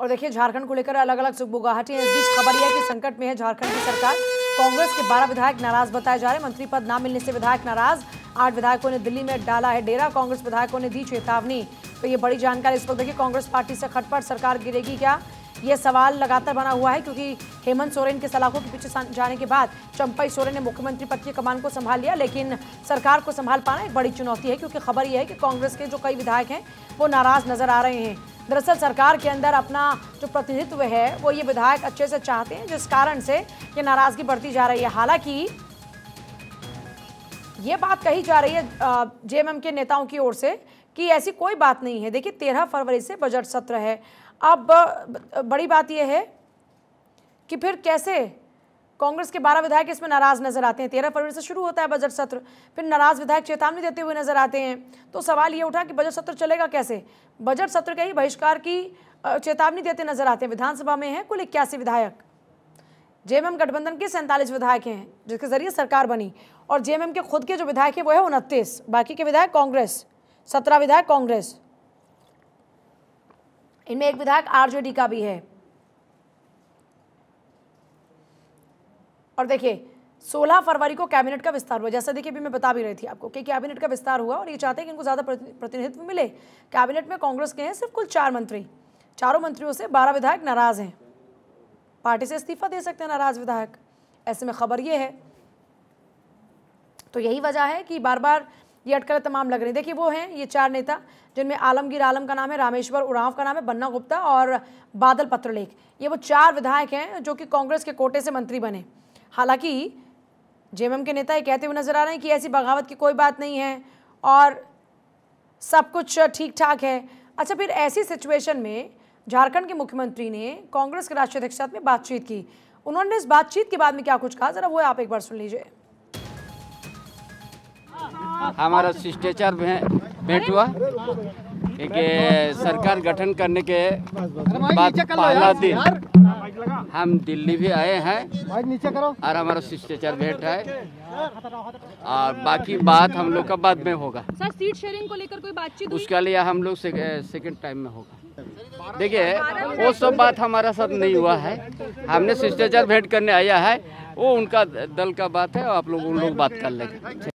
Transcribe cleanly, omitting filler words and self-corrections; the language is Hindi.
और देखिए झारखंड को लेकर अलग अलग सुगबुगाहट है। इस बीच खबर यह है कि संकट में है झारखंड की सरकार। कांग्रेस के 12 विधायक नाराज बताए जा रहे हैं। मंत्री पद न मिलने से विधायक नाराज। 8 विधायकों ने दिल्ली में डाला है डेरा। कांग्रेस विधायकों ने दी चेतावनी। तो ये बड़ी जानकारी इस वक्त देखिए। कांग्रेस पार्टी से खटपट, सरकार गिरेगी क्या, ये सवाल लगातार बना हुआ है, क्योंकि हेमंत सोरेन के सलाखों के पीछे जाने के बाद चंपई सोरेन ने मुख्यमंत्री पद की कमान को संभाल लिया, लेकिन सरकार को संभाल पाना एक बड़ी चुनौती है, क्योंकि खबर यह है कि कांग्रेस के जो कई विधायक हैं वो नाराज नजर आ रहे हैं। दरअसल सरकार के अंदर अपना जो प्रतिनिधित्व है वो ये विधायक अच्छे से चाहते हैं, जिस कारण से ये नाराजगी बढ़ती जा रही है। हालांकि ये बात कही जा रही है जेएमएम के नेताओं की ओर से कि ऐसी कोई बात नहीं है। देखिए 13 फरवरी से बजट सत्र है। अब बड़ी बात यह है कि फिर कैसे कांग्रेस के 12 विधायक इसमें नाराज नजर आते हैं। 13 फरवरी से शुरू होता है बजट सत्र, फिर नाराज विधायक चेतावनी देते हुए नजर आते हैं। तो सवाल ये उठा कि बजट सत्र चलेगा कैसे। बजट सत्र का ही बहिष्कार की चेतावनी देते नजर आते हैं। विधानसभा में है कुल 81 विधायक। जेएमएम गठबंधन के 47 विधायक हैं जिसके जरिए सरकार बनी, और जेएमएम के खुद के जो विधायक है वो है 29। बाकी के विधायक कांग्रेस, 17 विधायक कांग्रेस, इनमें एक विधायक आरजेडी का भी है। और देखिए 16 फरवरी को कैबिनेट का विस्तार हुआ। जैसा देखिए अभी मैं बता भी रही थी आपको कि कैबिनेट का विस्तार हुआ और ये चाहते हैं कि इनको ज़्यादा प्रतिनिधित्व मिले। कैबिनेट में कांग्रेस के हैं सिर्फ कुल 4 मंत्री। चारों मंत्रियों से 12 विधायक नाराज हैं। पार्टी से इस्तीफा दे सकते हैं नाराज विधायक। ऐसे में खबर ये है, तो यही वजह है कि बार बार ये अटकलें तमाम लग रही है। देखिए वो हैं ये 4 नेता, जिनमें आलमगीर आलम का नाम है, रामेश्वर उरांव का नाम है, बन्ना गुप्ता और बादल पत्रलेख। ये वो 4 विधायक हैं जो कि कांग्रेस के कोटे से मंत्री बने। हालांकि जेएमएम के नेता ये कहते हुए नजर आ रहे हैं कि ऐसी बगावत की कोई बात नहीं है और सब कुछ ठीक ठाक है। अच्छा, फिर ऐसी सिचुएशन में झारखंड के मुख्यमंत्री ने कांग्रेस के राष्ट्रीय अध्यक्ष के साथ में बातचीत की। उन्होंने इस बातचीत के बाद में क्या कुछ कहा, जरा वो आप एक बार सुन लीजिए। हमारा शिष्टाचार भेंट हुआ कि सरकार गठन करने के बाद पहला दिन हम दिल्ली भी आए हैं और हमारा शिष्टाचार भेंट है, और बाकी बात हम लोग का बाद में होगा। सर सीट शेयरिंग को लेकर कोई बातचीत उसके लिए हम लोग सेकंड टाइम में होगा। देखिए वो सब बात हमारा साथ नहीं हुआ है। हमने शिष्टाचार भेंट करने आया है, वो उनका दल का बात है, आप लोग उन लोग बात कर लेंगे।